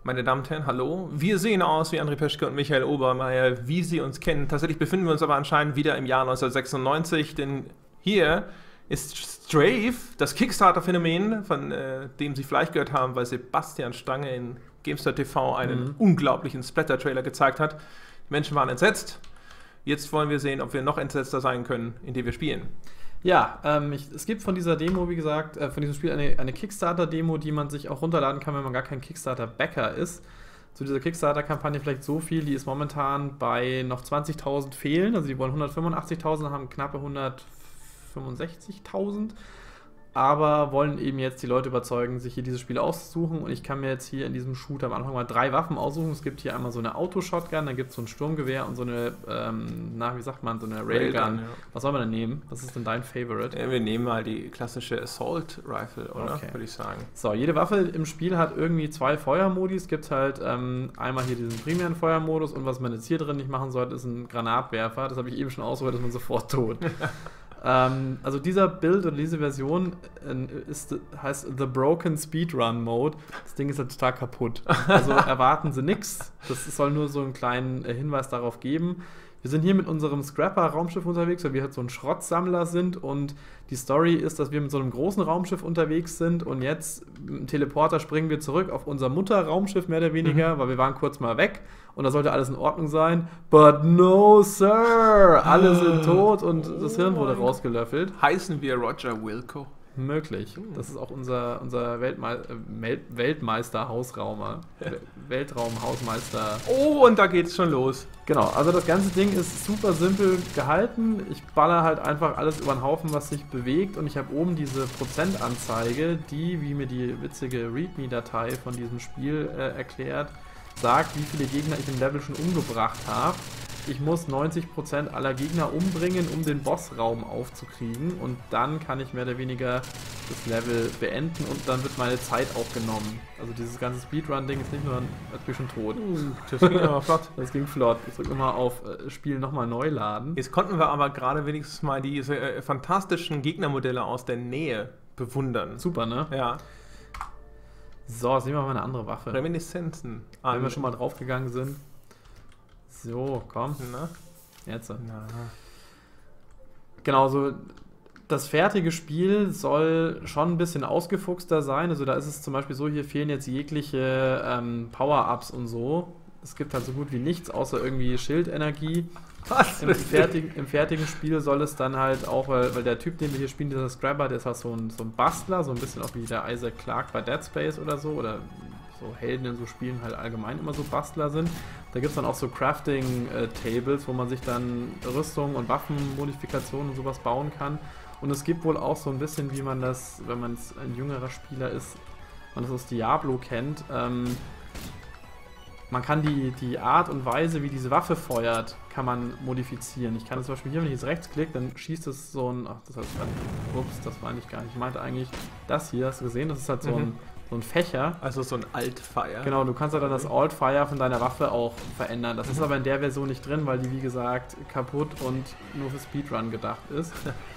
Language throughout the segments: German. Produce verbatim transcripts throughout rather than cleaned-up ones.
Meine Damen und Herren, hallo. Wir sehen aus wie André Peschke und Michael Obermeier, wie Sie uns kennen. Tatsächlich befinden wir uns aber anscheinend wieder im Jahr neunzehnhundertsechsundneunzig, denn hier ist Strafe, das Kickstarter-Phänomen, von äh, dem Sie vielleicht gehört haben, weil Sebastian Stange in GameStar T V einen mhm. unglaublichen Splatter-Trailer gezeigt hat. Die Menschen waren entsetzt. Jetzt wollen wir sehen, ob wir noch entsetzter sein können, indem wir spielen. Ja, ähm, ich, es gibt von dieser Demo, wie gesagt, äh, von diesem Spiel eine, eine Kickstarter-Demo, die man sich auch runterladen kann, wenn man gar kein Kickstarter-Backer ist. Zu dieser Kickstarter-Kampagne vielleicht so viel, die ist momentan bei noch zwanzigtausend fehlen, also die wollen hundertfünfundachtzigtausend, haben knappe hundertfünfundsechzigtausend, aber wollen eben jetzt die Leute überzeugen, sich hier dieses Spiel auszusuchen, und ich kann mir jetzt hier in diesem Shooter am Anfang mal drei Waffen aussuchen. Es gibt hier einmal so eine Auto-Shotgun, dann gibt es so ein Sturmgewehr und so eine, ähm, na, wie sagt man, so eine Railgun. Railgun, ja. Was soll man denn nehmen? Was ist denn dein Favorite? Ja, wir nehmen mal die klassische Assault Rifle, oder? Okay. Würde ich sagen. So, jede Waffe im Spiel hat irgendwie zwei Feuermodis. Es gibt halt ähm, einmal hier diesen primären Feuermodus, und was man jetzt hier drin nicht machen sollte, ist ein Granatwerfer. Das habe ich eben schon ausgehört, dass man sofort tot. Ähm, also dieser Build oder diese Version äh, ist, heißt The Broken Speedrun Mode. Das Ding ist halt total kaputt. Also erwarten Sie nichts. Das soll nur so einen kleinen äh, Hinweis darauf geben. Wir sind hier mit unserem Scrapper-Raumschiff unterwegs, weil wir halt so ein Schrottsammler sind, und die Story ist, dass wir mit so einem großen Raumschiff unterwegs sind, und jetzt mit dem Teleporter springen wir zurück auf unser Mutterraumschiff, mehr oder weniger, mhm. weil wir waren kurz mal weg und da sollte alles in Ordnung sein. But no, sir! Alle sind tot und oh das Hirn wurde rausgelöffelt. Heißen wir Roger Wilco? Möglich. Das ist auch unser, unser Weltme äh, Weltmeister-Hausraumer. Weltraum-Hausmeister. Oh, und da geht's schon los. Genau, also das ganze Ding ist super simpel gehalten. Ich baller halt einfach alles über den Haufen, was sich bewegt, und ich habe oben diese Prozentanzeige, die, wie mir die witzige README-Datei von diesem Spiel äh, erklärt, sagt, wie viele Gegner ich im Level schon umgebracht habe. Ich muss neunzig Prozent aller Gegner umbringen, um den Bossraum aufzukriegen, und dann kann ich mehr oder weniger das Level beenden, und dann wird meine Zeit auch genommen. Also dieses ganze Speedrun-Ding ist nicht nur, als bin ich schon tot. Das ging aber flott. Das ging flott. Ich drücke immer auf äh, Spiel nochmal neu laden. Jetzt konnten wir aber gerade wenigstens mal diese äh, fantastischen Gegnermodelle aus der Nähe bewundern. Super, ne? Ja. So, jetzt nehmen wir mal eine andere Waffe. Reminiszenzen. Wenn wir schon mal draufgegangen sind. So, komm. Na? Jetzt. Na. Genau, so das fertige Spiel soll schon ein bisschen ausgefuchster sein. Also da ist es zum Beispiel so, hier fehlen jetzt jegliche ähm, Power-Ups und so. Es gibt halt so gut wie nichts, außer irgendwie Schildenergie. Was? Im fertigen, Im fertigen Spiel soll es dann halt auch, weil, weil der Typ, den wir hier spielen, dieser Scrabber, der ist halt so ein, so ein Bastler, so ein bisschen auch wie der Isaac Clarke bei Dead Space oder so, oder so Helden in so Spielen halt allgemein immer so Bastler sind. Da gibt es dann auch so Crafting-Tables, wo man sich dann Rüstung und Waffenmodifikationen und sowas bauen kann. Und es gibt wohl auch so ein bisschen, wie man das, wenn man ein jüngerer Spieler ist, man das aus Diablo kennt, ähm, man kann die, die Art und Weise, wie diese Waffe feuert, kann man modifizieren. Ich kann zum Beispiel hier, wenn ich jetzt rechts klicke, dann schießt es so ein, ach, das heißt, ups, das meine ich gar nicht. Ich meinte eigentlich das hier, hast du gesehen? Das ist halt so ein, mhm. so ein Fächer. Also so ein Alt-Fire. Genau, du kannst ja dann das Alt-Fire von deiner Waffe auch verändern. Das ist aber in der Version nicht drin, weil die, wie gesagt, kaputt und nur für Speedrun gedacht ist.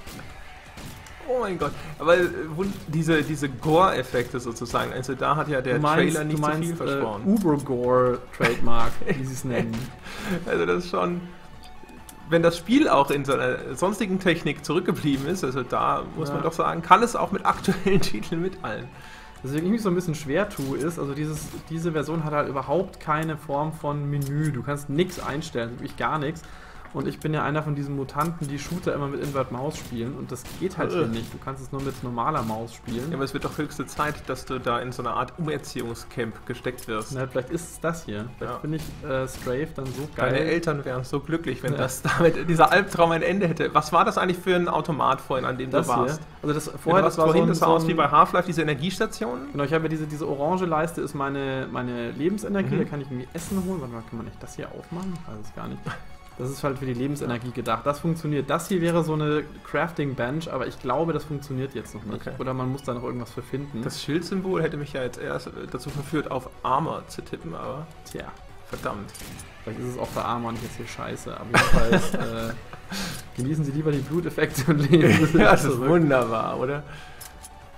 Oh mein Gott, aber diese, diese Gore-Effekte sozusagen, also da hat ja der meinst, Trailer nicht meinst, so viel versprochen. Äh, Uber-Gore-Trademark, wie sie es nennen. Also das ist schon, wenn das Spiel auch in seiner sonstigen Technik zurückgeblieben ist, also da muss ja. man doch sagen, kann es auch mit aktuellen Titeln mithalten. Deswegen ich mich so ein bisschen schwer tue, ist, also dieses, diese Version hat halt überhaupt keine Form von Menü. Du kannst nichts einstellen, wirklich gar nichts. Und ich bin ja einer von diesen Mutanten, die Shooter immer mit Invert-Maus spielen, und das geht halt hier nicht. Du kannst es nur mit normaler Maus spielen. Ja, aber es wird doch höchste Zeit, dass du da in so eine Art Umerziehungscamp gesteckt wirst. Na, vielleicht ist es das hier. Vielleicht ja. finde ich äh, Strafe dann so geil. Deine Eltern wären so glücklich, wenn ja. das damit, dieser Albtraum ein Ende hätte. Was war das eigentlich für ein Automat vorhin, an dem das du warst? Hier. Also das vorher, ja, das war vorhin, so ein, das sah so aus wie bei Half-Life, diese Energiestation. Genau, ich habe ja diese, diese orange Leiste, ist meine, meine Lebensenergie. Mhm. Da kann ich irgendwie Essen holen. Warte mal, kann man nicht das hier aufmachen? Ich weiß es gar nicht. Das ist halt für die Lebensenergie gedacht. Das funktioniert. Das hier wäre so eine Crafting-Bench, aber ich glaube, das funktioniert jetzt noch nicht. Okay. Oder man muss da noch irgendwas für finden. Das Schildsymbol hätte mich ja jetzt erst dazu verführt, auf Armor zu tippen, aber tja, verdammt. Vielleicht ist es auch für Armor nicht jetzt hier scheiße, aber jedenfalls äh, genießen Sie lieber die Bluteffekte und leben Sie ja, das ist wunderbar, oder?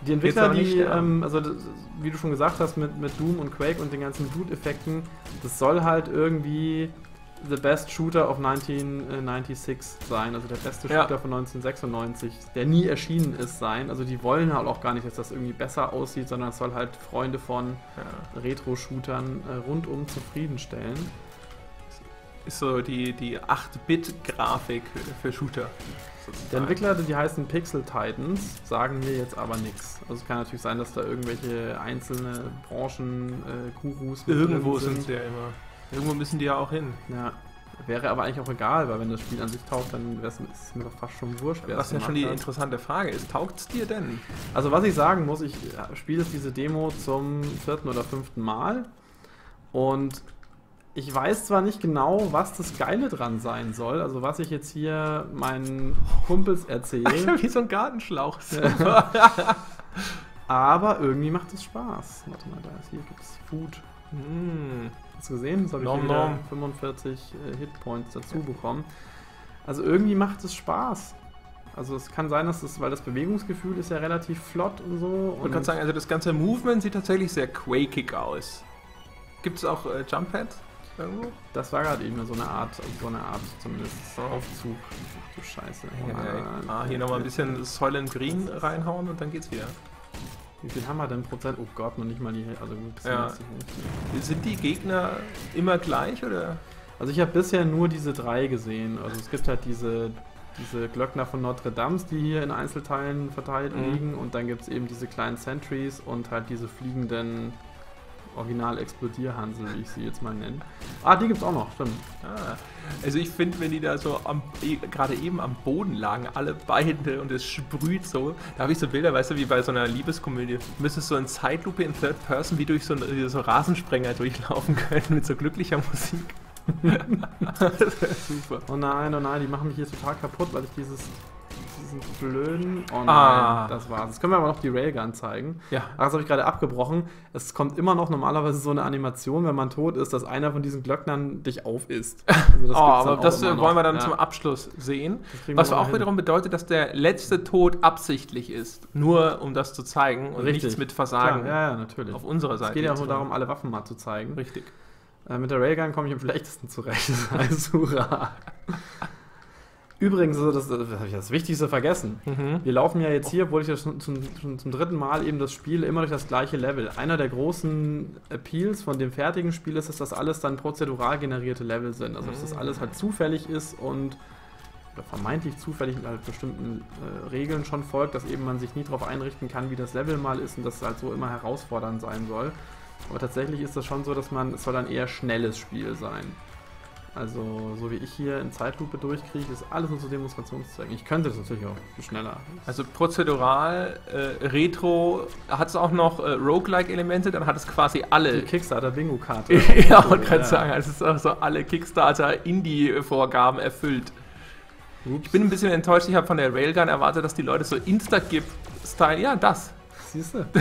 Die Entwickler, aber nicht die, sterben. ähm, also das, wie du schon gesagt hast, mit, mit Doom und Quake und den ganzen Blut-Effekten, das soll halt irgendwie the best shooter of neunzehnhundertsechsundneunzig sein, also der beste Ja. Shooter von neunzehnhundertsechsundneunzig, der nie erschienen ist, sein. Also die wollen halt auch gar nicht, dass das irgendwie besser aussieht, sondern es soll halt Freunde von Ja. Retro-Shootern äh, rundum zufriedenstellen. Ist so die, die acht Bit Grafik für Shooter. Der Entwickler, die heißen Pixel Titans, sagen mir jetzt aber nichts. Also es kann natürlich sein, dass da irgendwelche einzelne Branchen-Gurus Irgendwo sind sie ja immer. Irgendwo müssen die ja auch hin. Ja, wäre aber eigentlich auch egal, weil wenn das Spiel an sich taugt, dann ist es mir doch fast schon wurscht, wer Was es ja schon die gemacht hat. interessante Frage ist, taugt es dir denn? Also was ich sagen muss, ich spiele jetzt diese Demo zum vierten oder fünften Mal und ich weiß zwar nicht genau, was das Geile dran sein soll, also was ich jetzt hier meinen Kumpels erzähle, Wie so ein Gartenschlauch. aber irgendwie macht es Spaß. Warte mal, da ist, hier gibt es Food. mm. Hast du gesehen? Das habe ich Nom, hier wieder nom. fünfundvierzig äh, Hitpoints dazu bekommen. Also irgendwie macht es Spaß. Also es kann sein, dass das, weil das Bewegungsgefühl ist ja relativ flott und so. Ich kann sagen, also das ganze Movement sieht tatsächlich sehr quakig aus. Gibt es auch äh, Jump-Pads irgendwo? Das war gerade eben so eine Art, also so eine Art zumindest Oh. Aufzug. Ach du Scheiße. Ja, ah, hier nochmal ein bisschen Soylent Green reinhauen und dann geht's wieder. Wie viel haben wir denn Prozent? Oh Gott, noch nicht mal die, also ein bisschen Ja. lässt sich nicht. Sind die Gegner immer gleich oder? Also ich habe bisher nur diese drei gesehen. Also es gibt halt diese, diese Glöckner von Notre Dame, die hier in Einzelteilen verteilt Mhm. liegen. Und dann gibt es eben diese kleinen Sentries und halt diese fliegenden Original-Explodierhansel, wie ich sie jetzt mal nenne. Ah, die gibt's auch noch, stimmt. Ah, also ich finde, wenn die da so am, eh, gerade eben am Boden lagen, alle Beine und es sprüht so, da habe ich so Bilder, weißt du, wie bei so einer Liebeskomödie, müsstest so in Zeitlupe in Third Person wie durch so, einen, so Rasensprenger durchlaufen können mit so glücklicher Musik. Das wäre super. Oh nein, oh nein, die machen mich hier total kaputt, weil ich dieses, diesen blöden... Oh nein, Ah. das war's. Jetzt können wir aber noch die Railgun zeigen. Ja. Ach, das habe ich gerade abgebrochen. Es kommt immer noch normalerweise so eine Animation, wenn man tot ist, dass einer von diesen Glöcknern dich aufisst. Also das Oh, gibt's aber dann auch das immer äh, noch. wollen wir dann Ja. zum Abschluss sehen. Das kriegen Was wir auch mal hin. wiederum bedeutet, dass der letzte Tod absichtlich ist. Nur um das zu zeigen und Richtig. nichts mit Versagen Klar, ja, ja, natürlich. auf unserer Seite. Es geht ja auch nur zu darum, machen. alle Waffen mal zu zeigen. Richtig. Äh, mit der Railgun komme ich am schlechtesten zurecht. Das heißt, hurra. Übrigens, also das, das habe ich das Wichtigste vergessen. Mhm. Wir laufen ja jetzt hier, obwohl ich ja schon zum, schon zum dritten Mal eben das Spiel, immer durch das gleiche Level. Einer der großen Appeals von dem fertigen Spiel ist, dass das alles dann prozedural generierte Level sind. Also dass das alles halt zufällig ist und oder vermeintlich zufällig mit halt bestimmten äh, Regeln schon folgt, dass eben man sich nie darauf einrichten kann, wie das Level mal ist und dass es halt so immer herausfordernd sein soll. Aber tatsächlich ist das schon so, dass man, es soll ein eher schnelles Spiel sein. Also, so wie ich hier in Zeitlupe durchkriege, ist alles nur zu Demonstrationszwecken. Ich könnte das natürlich auch schneller. Also prozedural, äh, Retro, hat es auch noch äh, Roguelike-Elemente, dann hat es quasi Die alle. Kickstarter-Bingo-Karte. Ja, wollte gerade sagen, also es ist auch so alle Kickstarter-Indie-Vorgaben erfüllt. Ich bin ein bisschen enttäuscht, ich habe von der Railgun erwartet, dass die Leute so Instagip-Style, ja, das. Siehst du?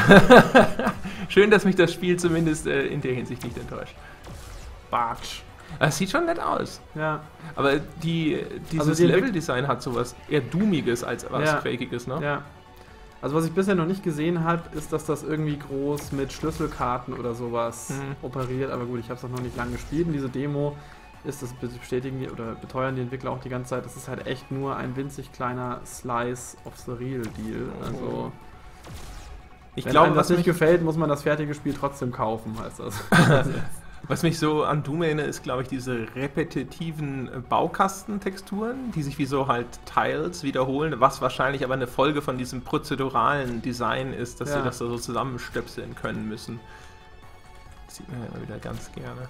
Schön, dass mich das Spiel zumindest äh, in der Hinsicht nicht enttäuscht. Batsch. Es sieht schon nett aus. Ja. Aber die, dieses Also die Entwick- Level-Design hat sowas eher Doomiges als was Ja. Quakiges, ne? Ja. Also was ich bisher noch nicht gesehen habe, ist, dass das irgendwie groß mit Schlüsselkarten oder sowas Mhm. operiert. Aber gut, ich habe es noch nicht lange gespielt und diese Demo ist, das bestätigen die oder beteuern die Entwickler auch die ganze Zeit, das ist halt echt nur ein winzig kleiner Slice of the real deal. Also Ich wenn glaube, einem das was nicht mich, gefällt, muss man das fertige Spiel trotzdem kaufen, heißt das. was mich so an Doom erinnert, ist, glaube ich, diese repetitiven äh, Baukastentexturen, die sich wie so halt Tiles wiederholen, was wahrscheinlich aber eine Folge von diesem prozeduralen Design ist, dass Ja. sie das so zusammenstöpseln können müssen. Das sieht man ja immer wieder ganz gerne.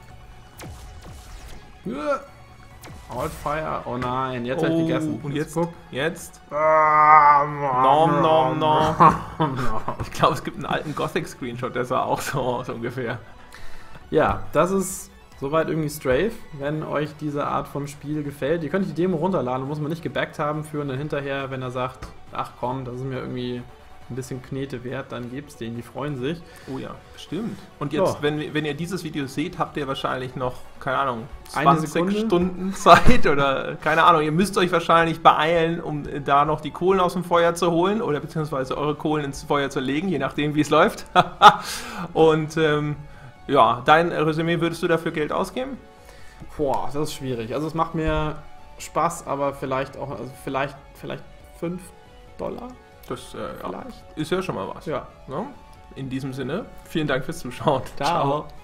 Outfire, oh nein, jetzt hab ich Oh, gegessen. und jetzt, guck. jetzt, Nom, nom, nom. Ich glaube, es gibt einen alten Gothic-Screenshot, der sah auch so aus ungefähr. Ja, das ist soweit irgendwie Strafe. Wenn euch diese Art von Spiel gefällt, ihr könnt die Demo runterladen, muss man nicht gebackt haben für und dann hinterher, wenn er sagt, ach komm, das ist mir irgendwie ein bisschen Knete wert, dann gebt's denen, die freuen sich. Oh ja, bestimmt. Und jetzt, Ja. wenn, wenn ihr dieses Video seht, habt ihr wahrscheinlich noch, keine Ahnung, Eine zwanzig Sekunde? Stunden Zeit oder keine Ahnung. Ihr müsst euch wahrscheinlich beeilen, um äh, da noch die Kohlen aus dem Feuer zu holen oder beziehungsweise eure Kohlen ins Feuer zu legen, je nachdem, wie es läuft. Und ähm, ja, dein Resümee, würdest du dafür Geld ausgeben? Boah, das ist schwierig. Also es macht mir Spaß, aber vielleicht auch, also vielleicht, vielleicht fünf Dollar? Das äh, ja, Vielleicht? ist ja schon mal was. Ja. Ne? In diesem Sinne, vielen Dank fürs Zuschauen. Ciao.